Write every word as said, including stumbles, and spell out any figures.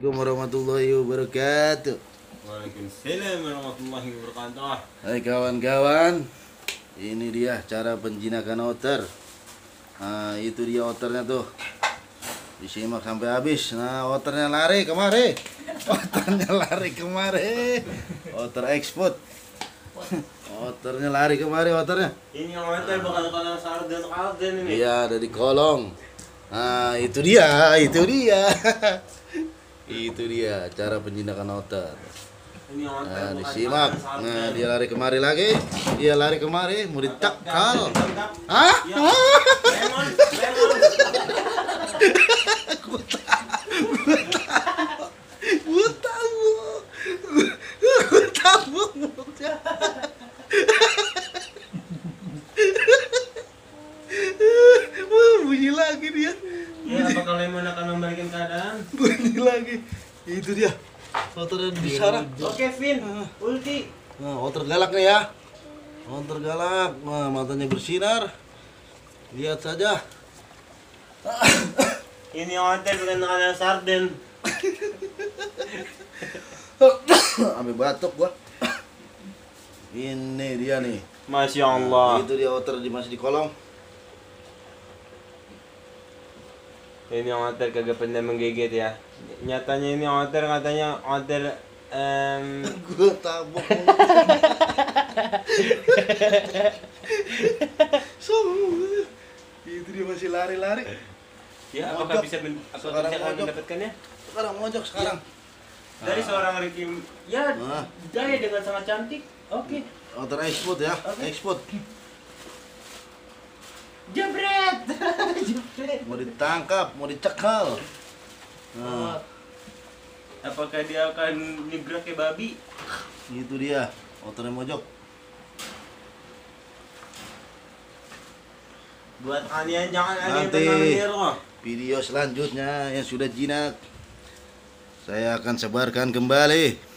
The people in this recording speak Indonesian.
Assalamualaikum warahmatullahi wabarakatuh. Waalaikumsalam warahmatullahi wabarakatuh. Hai kawan-kawan, ini dia cara penjinakan otter. Nah, itu dia otternya tuh. Disimak sampai habis. Nah, otternya lari kemari. Otternya lari kemari. Otter ekspor. Otternya lari kemari otternya. Ini yang otter bakal kalau sarden sarden ini. Iya, ada di kolong. Nah, itu dia, itu dia. Itu dia cara penjinakan otter. Ini yang otter. Nah, disimak. Nah, dia lari kemari lagi. Dia lari kemari, mau dicakal. Hah? Lemon, lemon. Gue tahu. Gue tahu. Wah, bunyi lagi dia. Ya, apakah lemon akan membalikan keadaan? Bunyi lagi. Itu dia. Otter di sana. Oke, Vin. Ulti. Nah, otter galak nih ya. Otter galak. Nah, matanya bersinar. Lihat saja. Ini yang otter bukan kalau sarden. Ambil batuk gua. Ini dia nih. Masya Nah, Allah. itu dia otter di masih di kolong. Ini yang otter kagak pernah menggigit ya. Nyatanya ini otter katanya otter em Gua tabok. Sombong. Itu dia masih lari-lari. ya Mojok. apakah bisa men, apakah Sekarang bisa kalian mojok. mendapatkannya? Sekarang mojok sekarang. Dari seorang Ricky ya Nah. gaya dengan sangat cantik. Oke. Otter ekspor ya, Oke. ekspor. Jebret. Jebret. Mau ditangkap, mau dicekal. Nah, Apakah dia akan nyebrang kayak babi? itu dia, otternya mojok. Buat kalian jangan ada yang Nanti pernah meniru. video selanjutnya yang sudah jinak saya akan sebarkan kembali.